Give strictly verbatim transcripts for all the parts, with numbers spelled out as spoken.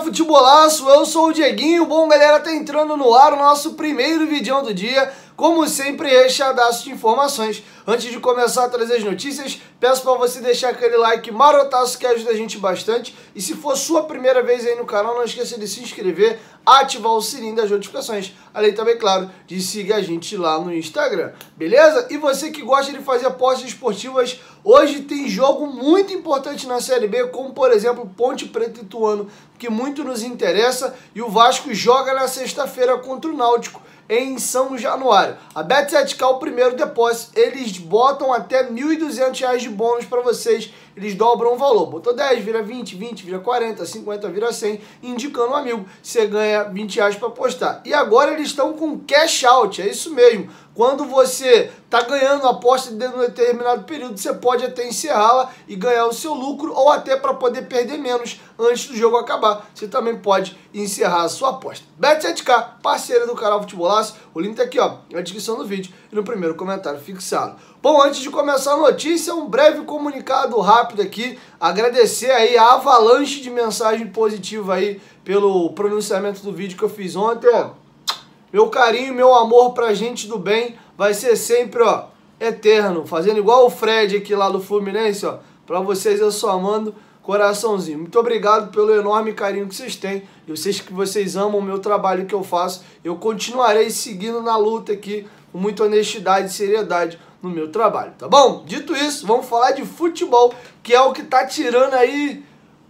Futebolaço, eu sou o Dieguinho. Bom, galera, tá entrando no ar o nosso primeiro vídeo do dia. Como sempre, recheadaço de informações. Antes de começar a trazer as notícias, peço para você deixar aquele like marotaço que ajuda a gente bastante. E se for sua primeira vez aí no canal, não esqueça de se inscrever, ativar o sininho das notificações. Além também, claro, de seguir a gente lá no Instagram, beleza? E você que gosta de fazer apostas esportivas, hoje tem jogo muito importante na Série B, como por exemplo Ponte Preta e Ituano, que muito nos interessa, e o Vasco joga na sexta-feira contra o Náutico em São Januário. A Bet sete K, o primeiro depósito, eles botam até mil e duzentos reais de bônus para vocês, eles dobram o valor. Botou dez, vira vinte, vinte, vira quarenta, cinquenta, vira cem, indicando um amigo, você ganha vinte reais para apostar. E agora eles estão com cash out, é isso mesmo. Quando você está ganhando a aposta de um determinado período, você pode até encerrá-la e ganhar o seu lucro, ou até para poder perder menos antes do jogo acabar, você também pode encerrar a sua aposta. Bet sete K, parceira do canal Futebolaço, o link tá aqui ó, na descrição do vídeo e no primeiro comentário fixado. Bom, antes de começar a notícia, um breve comunicado rápido aqui, agradecer aí a avalanche de mensagem positiva aí pelo pronunciamento do vídeo que eu fiz ontem, ó. Meu carinho, meu amor pra gente do bem vai ser sempre, ó, eterno. Fazendo igual o Fred aqui lá do Fluminense, ó. Pra vocês eu só mando coraçãozinho. Muito obrigado pelo enorme carinho que vocês têm. Eu sei que vocês amam o meu trabalho que eu faço. Eu continuarei seguindo na luta aqui com muita honestidade e seriedade no meu trabalho, tá bom? Dito isso, vamos falar de futebol, que é o que tá tirando aí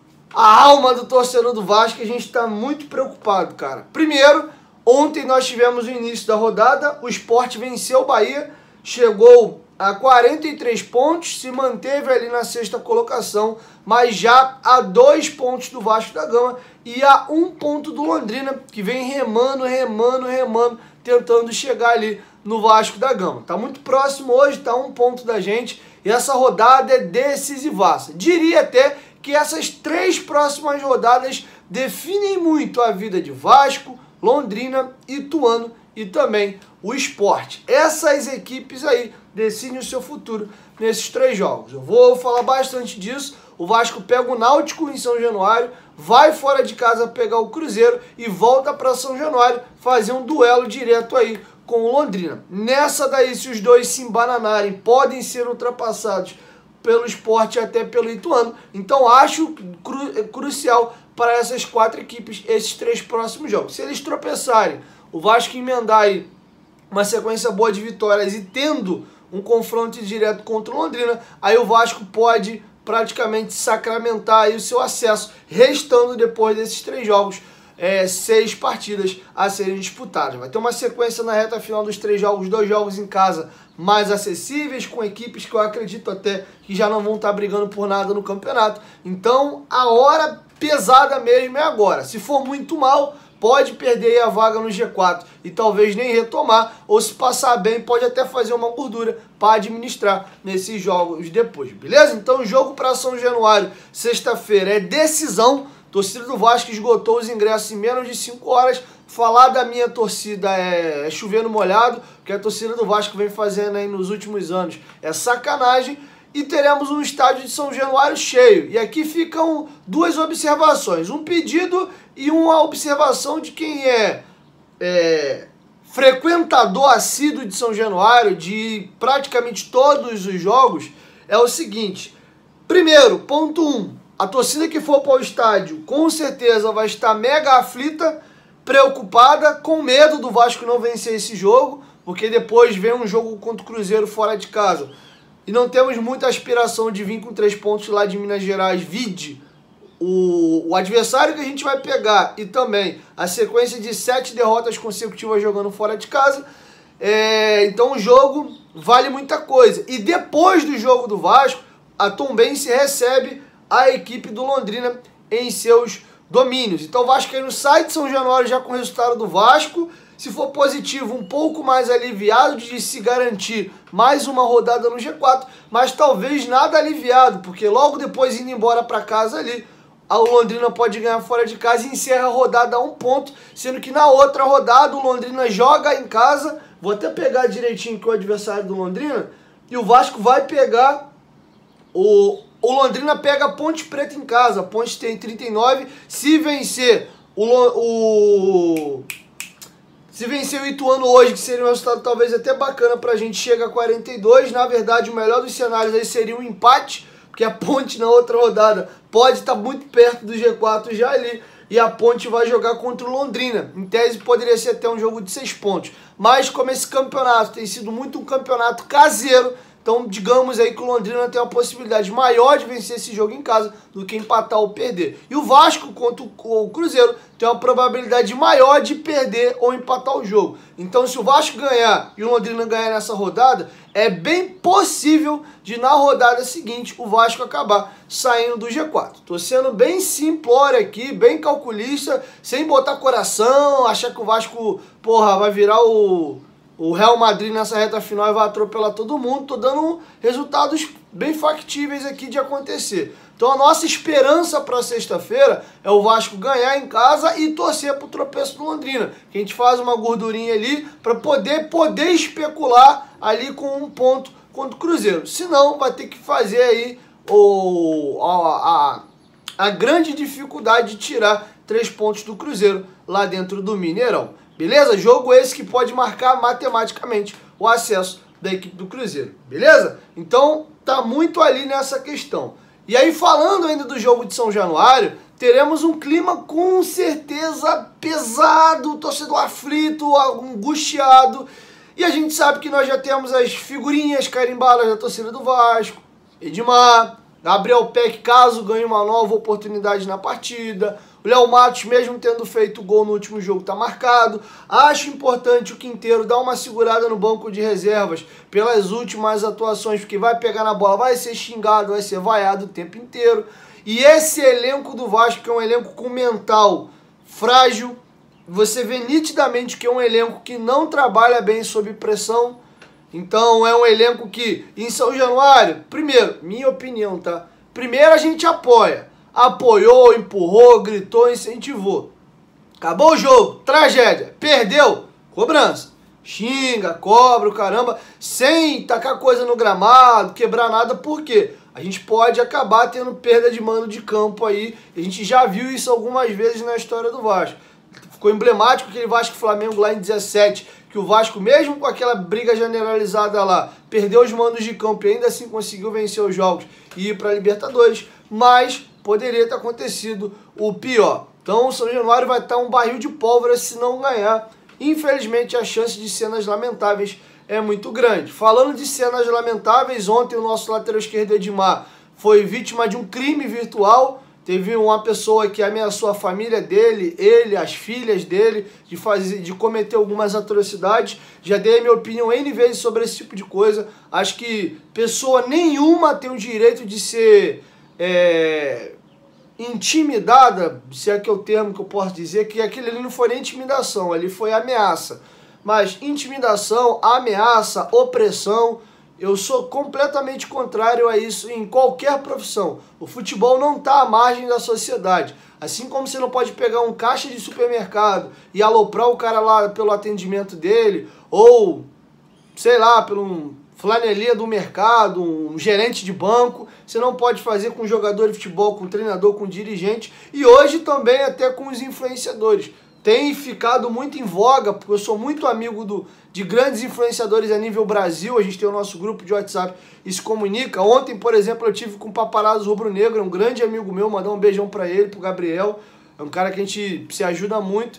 a alma do torcedor do Vasco. A gente tá muito preocupado, cara. Primeiro, ontem nós tivemos o início da rodada, o Sport venceu o Bahia, chegou a quarenta e três pontos, se manteve ali na sexta colocação, mas já a dois pontos do Vasco da Gama e a um ponto do Londrina, que vem remando, remando, remando, tentando chegar ali no Vasco da Gama. Tá muito próximo hoje, tá um ponto da gente, e essa rodada é decisivaça. Diria até que essas três próximas rodadas definem muito a vida de Vasco, Londrina, Ituano e também o Sport. Essas equipes aí decidem o seu futuro nesses três jogos. Eu vou falar bastante disso. O Vasco pega o Náutico em São Januário, vai fora de casa pegar o Cruzeiro e volta para São Januário fazer um duelo direto aí com o Londrina. Nessa daí, se os dois se embananarem, podem ser ultrapassados pelo Sport e até pelo Ituano. Então acho cru crucial para essas quatro equipes esses três próximos jogos. Se eles tropeçarem, o Vasco emendar aí uma sequência boa de vitórias e tendo um confronto direto contra o Londrina, aí o Vasco pode praticamente sacramentar aí o seu acesso, restando depois desses três jogos é, seis partidas a serem disputadas. Vai ter uma sequência na reta final dos três jogos, dois jogos em casa mais acessíveis, com equipes que eu acredito até que já não vão estar brigando por nada no campeonato. Então a hora pesada mesmo é agora. Se for muito mal, pode perder aí a vaga no G quatro e talvez nem retomar, ou se passar bem, pode até fazer uma gordura para administrar nesses jogos depois, beleza? Então o jogo para São Januário, sexta-feira, é decisão. Torcida do Vasco esgotou os ingressos em menos de cinco horas. Falar da minha torcida é, é chover no molhado, porque a torcida do Vasco vem fazendo aí nos últimos anos é sacanagem. E teremos um estádio de São Januário cheio. E aqui ficam duas observações. Um pedido e uma observação de quem é, é frequentador assíduo de São Januário, de praticamente todos os jogos, é o seguinte. Primeiro, ponto um. A torcida que for para o estádio com certeza vai estar mega aflita, preocupada, com medo do Vasco não vencer esse jogo, porque depois vem um jogo contra o Cruzeiro fora de casa. E não temos muita aspiração de vir com três pontos lá de Minas Gerais, vide o, o adversário que a gente vai pegar e também a sequência de sete derrotas consecutivas jogando fora de casa. É, então o jogo vale muita coisa. E depois do jogo do Vasco, a Tombense recebe a equipe do Londrina em seus domínios. Então o Vasco aí no site de São Januário já com o resultado do Vasco. Se for positivo, um pouco mais aliviado de se garantir mais uma rodada no G quatro, mas talvez nada aliviado, porque logo depois indo embora para casa ali, a Londrina pode ganhar fora de casa e encerra a rodada a um ponto, sendo que na outra rodada o Londrina joga em casa, vou até pegar direitinho que é o adversário do Londrina, e o Vasco vai pegar o o Londrina pega a Ponte Preta em casa. A Ponte tem trinta e nove. Se vencer o, o se vencer o Ituano hoje, que seria um resultado talvez até bacana pra gente, chega a quarenta e dois. Na verdade, o melhor dos cenários aí seria um empate, porque a Ponte na outra rodada pode estar muito perto do G quatro já ali. E a Ponte vai jogar contra o Londrina. Em tese, poderia ser até um jogo de seis pontos. Mas como esse campeonato tem sido muito um campeonato caseiro, então digamos aí que o Londrina tem uma possibilidade maior de vencer esse jogo em casa do que empatar ou perder. E o Vasco contra o Cruzeiro tem uma probabilidade maior de perder ou empatar o jogo. Então se o Vasco ganhar e o Londrina ganhar nessa rodada, é bem possível de na rodada seguinte o Vasco acabar saindo do G quatro. Tô sendo bem simplório aqui, bem calculista, sem botar coração, achar que o Vasco, porra, vai virar o... o Real Madrid nessa reta final e vai atropelar todo mundo. Tô dando resultados bem factíveis aqui de acontecer. Então a nossa esperança para sexta-feira é o Vasco ganhar em casa e torcer pro tropeço do Londrina. Que a gente faz uma gordurinha ali para poder, poder especular ali com um ponto contra o Cruzeiro. Senão vai ter que fazer aí o, a, a, a grande dificuldade de tirar três pontos do Cruzeiro lá dentro do Mineirão. Beleza? Jogo esse que pode marcar matematicamente o acesso da equipe do Cruzeiro. Beleza? Então, tá muito ali nessa questão. E aí, falando ainda do jogo de São Januário, teremos um clima com certeza pesado, torcedor aflito, angustiado. E a gente sabe que nós já temos as figurinhas carimbadas da torcida do Vasco. Edmar, Gabriel Peck, caso ganhe uma nova oportunidade na partida. O Léo Matos, mesmo tendo feito gol no último jogo, está marcado. Acho importante o Quinteiro dar uma segurada no banco de reservas pelas últimas atuações, porque vai pegar na bola, vai ser xingado, vai ser vaiado o tempo inteiro. E esse elenco do Vasco, que é um elenco com mental frágil, você vê nitidamente que é um elenco que não trabalha bem sob pressão. Então é um elenco que, em São Januário, primeiro, minha opinião, tá? Primeiro a gente apoia. Apoiou, empurrou, gritou, incentivou. Acabou o jogo, tragédia. Perdeu, cobrança. Xinga, cobra o caramba, sem tacar coisa no gramado, quebrar nada, por quê? A gente pode acabar tendo perda de mando de campo aí. A gente já viu isso algumas vezes na história do Vasco. Ficou emblemático aquele Vasco-Flamengo lá em dezessete, que o Vasco, mesmo com aquela briga generalizada lá, perdeu os mandos de campo e ainda assim conseguiu vencer os jogos e ir para a Libertadores, mas poderia ter acontecido o pior. Então o São Januário vai estar um barril de pólvora se não ganhar. Infelizmente a chance de cenas lamentáveis é muito grande. Falando de cenas lamentáveis, ontem o nosso lateral esquerdo Edmar foi vítima de um crime virtual. Teve uma pessoa que ameaçou a família dele, ele, as filhas dele, de, fazer, de cometer algumas atrocidades. Já dei a minha opinião N vezes sobre esse tipo de coisa. Acho que pessoa nenhuma tem o direito de ser é, intimidada, se é que é o termo que eu posso dizer, que aquilo ali não foi nem intimidação, ali foi ameaça. Mas intimidação, ameaça, opressão, eu sou completamente contrário a isso em qualquer profissão. O futebol não está à margem da sociedade. Assim como você não pode pegar um caixa de supermercado e aloprar o cara lá pelo atendimento dele, ou, sei lá, pelo um flanelinha do mercado, um gerente de banco, você não pode fazer com jogador de futebol, com treinador, com dirigente, e hoje também até com os influenciadores. Tem ficado muito em voga, porque eu sou muito amigo do, de grandes influenciadores a nível Brasil. A gente tem o nosso grupo de WhatsApp e se comunica. Ontem, por exemplo, eu tive com o Paparazzo Rubro Negro, é um grande amigo meu, mandar um beijão pra ele, pro Gabriel. É um cara que a gente se ajuda muito.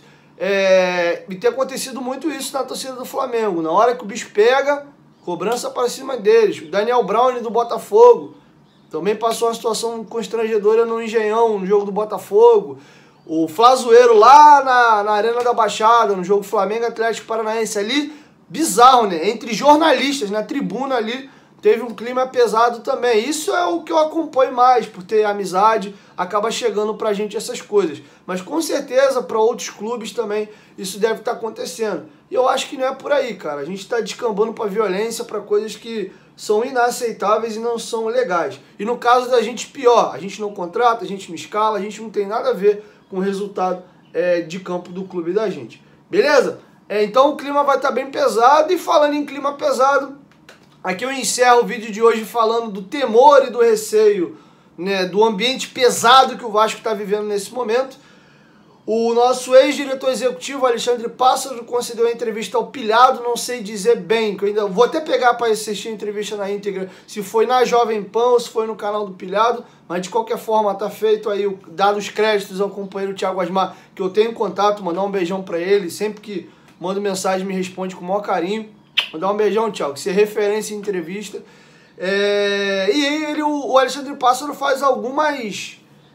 É, e tem acontecido muito isso na torcida do Flamengo. Na hora que o bicho pega, cobrança para cima deles. O Daniel Brown do Botafogo também passou uma situação constrangedora no Engenhão, no jogo do Botafogo. O Flazoeiro lá na, na Arena da Baixada, no jogo Flamengo Atlético Paranaense ali, bizarro, né? Entre jornalistas, na tribuna ali, teve um clima pesado também. Isso é o que eu acompanho mais, por ter amizade, acaba chegando pra gente essas coisas. Mas com certeza, para outros clubes também, isso deve estar acontecendo. E eu acho que não é por aí, cara. A gente tá descambando pra violência, pra coisas que são inaceitáveis e não são legais. E no caso da gente, pior. A gente não contrata, a gente não escala, a gente não tem nada a ver com o resultado é, de campo do clube da gente. Beleza? É, então o clima vai estar bem pesado. E falando em clima pesado, aqui eu encerro o vídeo de hoje falando do temor e do receio né, do ambiente pesado que o Vasco está vivendo nesse momento. O nosso ex-diretor executivo, Alexandre Pássaro, concedeu a entrevista ao Pilhado, não sei dizer bem, que eu ainda vou até pegar para assistir a entrevista na íntegra, se foi na Jovem Pan ou se foi no canal do Pilhado, mas de qualquer forma tá feito aí, dado os créditos ao companheiro Thiago Asmar, que eu tenho contato, mandar um beijão para ele, sempre que mando mensagem me responde com o maior carinho. Mandar um beijão, Thiago, que você é referência em entrevista. É... E ele, o Alexandre Pássaro faz algumas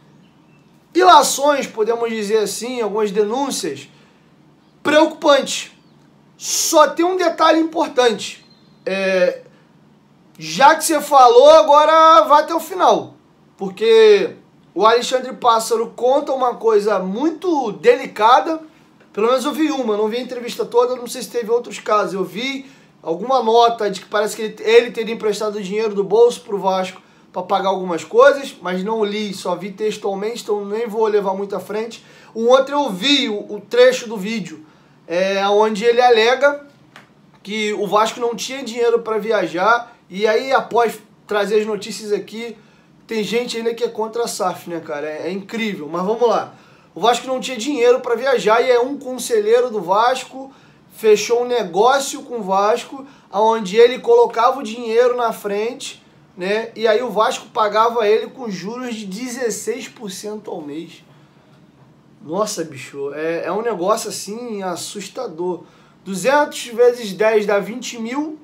ilações, podemos dizer assim, algumas denúncias preocupantes. Só tem um detalhe importante. É, já que você falou, agora vai até o final. Porque o Alexandre Pássaro conta uma coisa muito delicada. Pelo menos eu vi uma, eu não vi a entrevista toda, não sei se teve outros casos. Eu vi alguma nota de que parece que ele, ele teria emprestado dinheiro do bolso para o Vasco para pagar algumas coisas, mas não li, só vi textualmente, então nem vou levar muito à frente. Um outro eu vi o, o trecho do vídeo, é, onde ele alega que o Vasco não tinha dinheiro para viajar, e aí após trazer as notícias aqui, tem gente ainda que é contra a S A F, né, cara? É, é incrível, mas vamos lá. O Vasco não tinha dinheiro para viajar e é um conselheiro do Vasco fechou um negócio com o Vasco, onde ele colocava o dinheiro na frente, né? E aí o Vasco pagava ele com juros de dezesseis por cento ao mês. Nossa, bicho, é, é um negócio assim assustador. duzentos vezes dez dá vinte mil,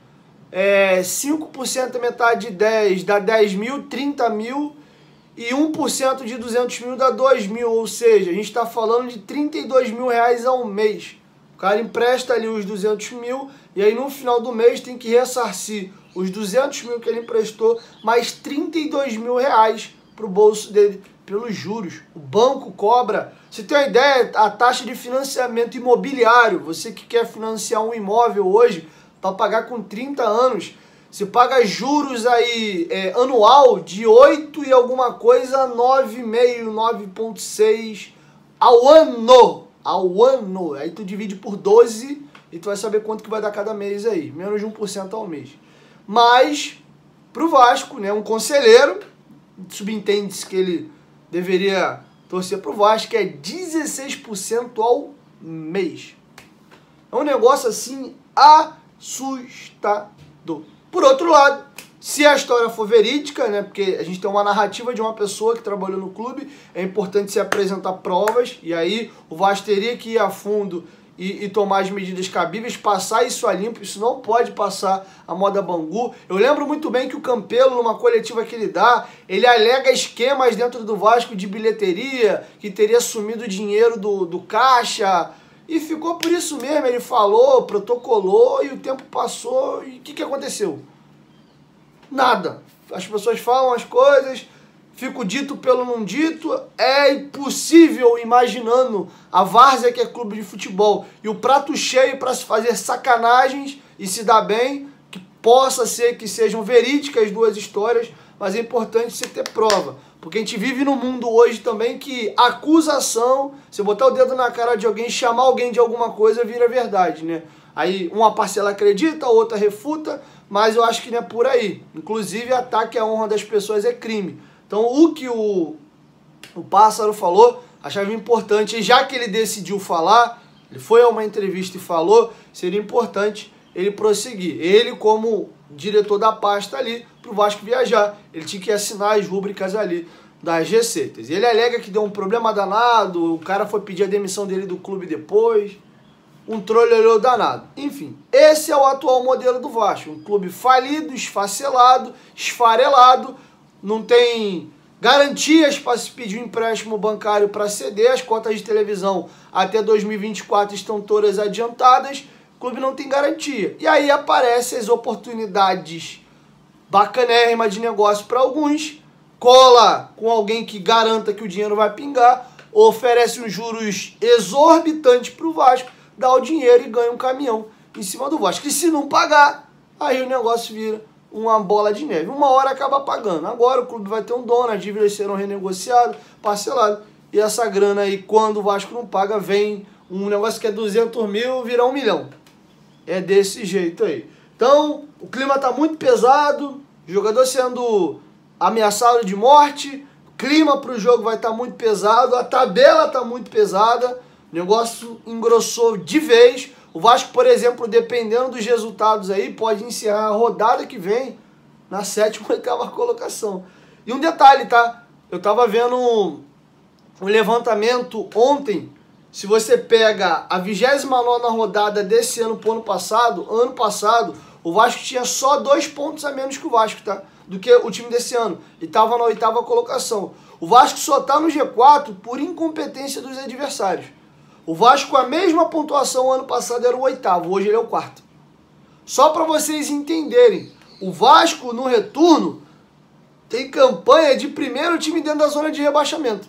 é, cinco por cento metade de dez dá dez mil, trinta mil, e um por cento de duzentos mil dá dois mil, ou seja, a gente está falando de trinta e dois mil reais ao mês. O cara empresta ali os duzentos mil e aí no final do mês tem que ressarcir os duzentos mil que ele emprestou, mais trinta e dois mil reais para o bolso dele pelos juros. O banco cobra, você tem uma ideia, a taxa de financiamento imobiliário, você que quer financiar um imóvel hoje para pagar com trinta anos, você paga juros aí é, anual de oito e alguma coisa, nove vírgula cinco, nove vírgula seis ao ano. Ao ano. Aí tu divide por doze e tu vai saber quanto que vai dar cada mês aí. Menos de um por cento ao mês. Mas, pro Vasco, né, um conselheiro, subentende-se que ele deveria torcer pro Vasco, que é dezesseis por cento ao mês. É um negócio assim assustador. Por outro lado, se a história for verídica, né, porque a gente tem uma narrativa de uma pessoa que trabalhou no clube, é importante se apresentar provas, e aí o Vasco teria que ir a fundo e, e tomar as medidas cabíveis, passar isso a limpo, isso não pode passar a moda Bangu. Eu lembro muito bem que o Campelo, numa coletiva que ele dá, ele alega esquemas dentro do Vasco de bilheteria, que teria sumido dinheiro do, do caixa, e ficou por isso mesmo, ele falou, protocolou, e o tempo passou, e o que, que aconteceu? Nada. As pessoas falam as coisas, fico dito pelo não dito, é impossível imaginando a várzea que é clube de futebol e o prato cheio para se fazer sacanagens e se dar bem, que possa ser que sejam verídicas as duas histórias, mas é importante você ter prova, porque a gente vive num mundo hoje também que acusação, se botar o dedo na cara de alguém, chamar alguém de alguma coisa, vira verdade, né? Aí uma parcela acredita, a outra refuta, mas eu acho que não é por aí. Inclusive, ataque à honra das pessoas é crime. Então, o que o, o Pássaro falou, achava importante, e já que ele decidiu falar, ele foi a uma entrevista e falou, seria importante ele prosseguir. Ele, como diretor da pasta ali, para o Vasco viajar, ele tinha que assinar as rúbricas ali das receitas. Ele alega que deu um problema danado, o cara foi pedir a demissão dele do clube depois, um trololô danado. Enfim, esse é o atual modelo do Vasco. Um clube falido, esfacelado, esfarelado, não tem garantias para se pedir um empréstimo bancário para ceder, as cotas de televisão até dois mil e vinte e quatro estão todas adiantadas, o clube não tem garantia. E aí aparecem as oportunidades bacanérrimas de negócio para alguns, cola com alguém que garanta que o dinheiro vai pingar, oferece uns juros exorbitantes para o Vasco, dá o dinheiro e ganha um caminhão em cima do Vasco. E se não pagar, aí o negócio vira uma bola de neve. Uma hora acaba pagando. Agora o clube vai ter um dono, as dívidas serão renegociadas, parceladas. E essa grana aí, quando o Vasco não paga, vem um negócio que é duzentos mil, virar um milhão. É desse jeito aí. Então, o clima tá muito pesado, o jogador sendo ameaçado de morte, clima para o jogo vai estar muito pesado, a tabela está muito pesada, o negócio engrossou de vez. O Vasco, por exemplo, dependendo dos resultados aí, pode encerrar a rodada que vem na sétima ou oitava colocação. E um detalhe, tá? Eu tava vendo um, um levantamento ontem. Se você pega a vigésima nona rodada desse ano pro ano passado, ano passado, o Vasco tinha só dois pontos a menos que o Vasco, tá? Do que o time desse ano. E tava na oitava colocação. O Vasco só tá no G quatro por incompetência dos adversários. O Vasco, com a mesma pontuação ano passado, era o oitavo. Hoje ele é o quarto. Só para vocês entenderem, o Vasco no retorno tem campanha de primeiro time dentro da zona de rebaixamento.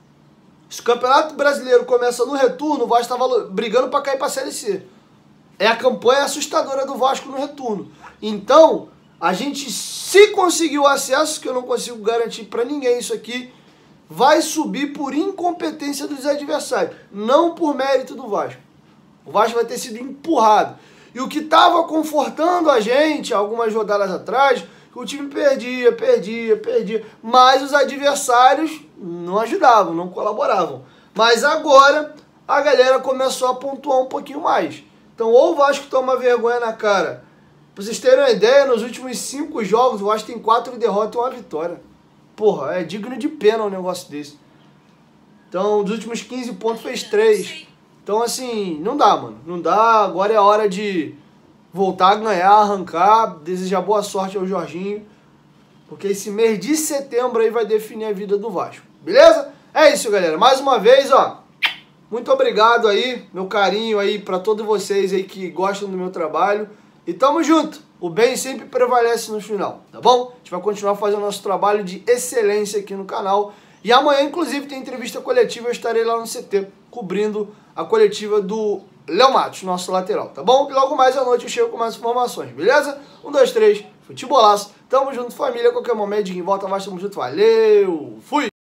Se o Campeonato Brasileiro começa no retorno, o Vasco estava brigando para cair para a Série C. É a campanha assustadora do Vasco no retorno. Então, a gente, se conseguir o acesso, que eu não consigo garantir para ninguém isso aqui, vai subir por incompetência dos adversários, não por mérito do Vasco. O Vasco vai ter sido empurrado. E o que estava confortando a gente algumas rodadas atrás, que o time perdia, perdia, perdia, mas os adversários não ajudavam, não colaboravam. Mas agora a galera começou a pontuar um pouquinho mais. Então ou o Vasco toma vergonha na cara. Pra vocês terem uma ideia, nos últimos cinco jogos o Vasco tem quatro derrotas e uma vitória. Porra, é digno de pena um negócio desse. Então, dos últimos quinze pontos fez três. Então, assim, não dá, mano. Não dá. Agora é a hora de voltar a ganhar, arrancar. Desejar boa sorte ao Jorginho. Porque esse mês de setembro aí vai definir a vida do Vasco. Beleza? É isso, galera. Mais uma vez, ó. Muito obrigado aí. Meu carinho aí pra todos vocês aí que gostam do meu trabalho. E tamo junto. O bem sempre prevalece no final, tá bom? A gente vai continuar fazendo nosso trabalho de excelência aqui no canal. E amanhã, inclusive, tem entrevista coletiva. Eu estarei lá no C T, cobrindo a coletiva do Léo Matos, nosso lateral, tá bom? E logo mais à noite eu chego com mais informações, beleza? Um, dois, três, futebolaço. Tamo junto, família. A qualquer momento, de volta mais, tamo junto. Valeu, fui!